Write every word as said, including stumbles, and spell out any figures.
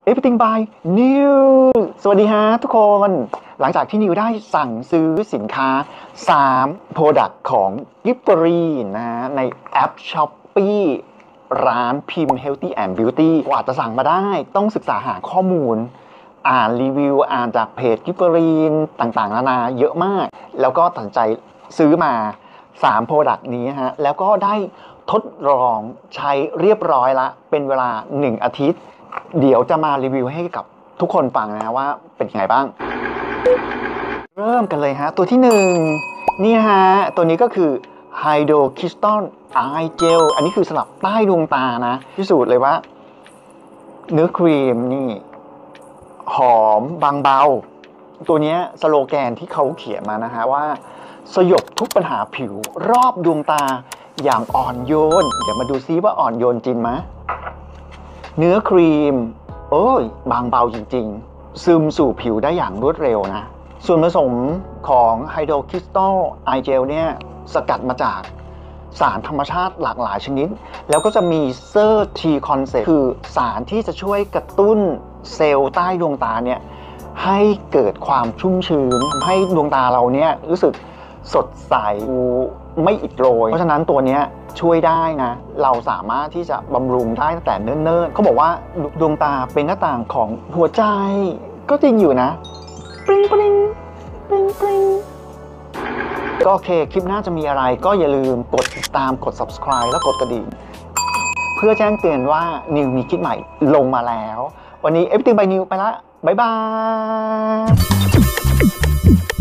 Everything by New สวัสดีฮะทุกคนหลังจากที่นิวได้สั่งซื้อสินค้าสาม Product ของ Giftory นะในแอป Shopee ร้านพิมพ์ Healthy and Beauty กว่าจะสั่งมาได้ต้องศึกษาหาข้อมูลอ่านรีวิวอ่านจากเพจ Giftory ต่างๆนานาเยอะมากแล้วก็ตัดใจซื้อมาสาม Product นี้ฮะแล้วก็ได้ทดลองใช้เรียบร้อยละเป็นเวลาหนึ่งอาทิตย์เดี๋ยวจะมารีวิวให้กับทุกคนฟังนะว่าเป็นยังไงบ้างเริ่มกันเลยฮะตัวที่หนึ่งนี่ฮะตัวนี้ก็คือ Hydro Crystal Eye Gel อันนี้คือสำหรับใต้ดวงตานะพิสูจน์เลยว่าเนื้อครีมนี่หอมบางเบาตัวนี้สโลแกนที่เขาเขียนมานะฮะว่าสยบทุกปัญหาผิวรอบดวงตาอย่างอ่อนโยนเดี๋ยวมาดูซิว่าอ่อนโยนจริงไหมเนื้อครีมโอ้ยบางเบาจริงๆซึมสู่ผิวได้อย่างรวดเร็วนะส่วนผสมของ Hydro Crystal Eye Gel เนี่ยสกัดมาจากสารธรรมชาติหลากหลายชนิดแล้วก็จะมีเซอร์ทีคอนเซ็ปต์คือสารที่จะช่วยกระตุ้นเซลล์ใต้ดวงตาเนี่ยให้เกิดความชุ่มชื้นทำให้ดวงตาเราเนี่ยรู้สึกสดใสไม่อิดโรยเพราะฉะนั้นตัวนี้ช่วยได้นะเราสามารถที่จะบำรุงได้ตั้งแต่เนิ่นๆเขาบอกว่าดวงตาเป็นหน้าต่างของหัวใจก็จริงอยู่นะปริ้งปริ้งปริ้งปริ้งก็โอเคคลิปหน้าจะมีอะไรก็อย่าลืมกดติดตามกด Subscribe แล้วกดกระดิ่งเพื่อแจ้งเตือนว่านิวมีคลิปใหม่ลงมาแล้ววันนี้ Everything by New ไปละบ๊ายบาย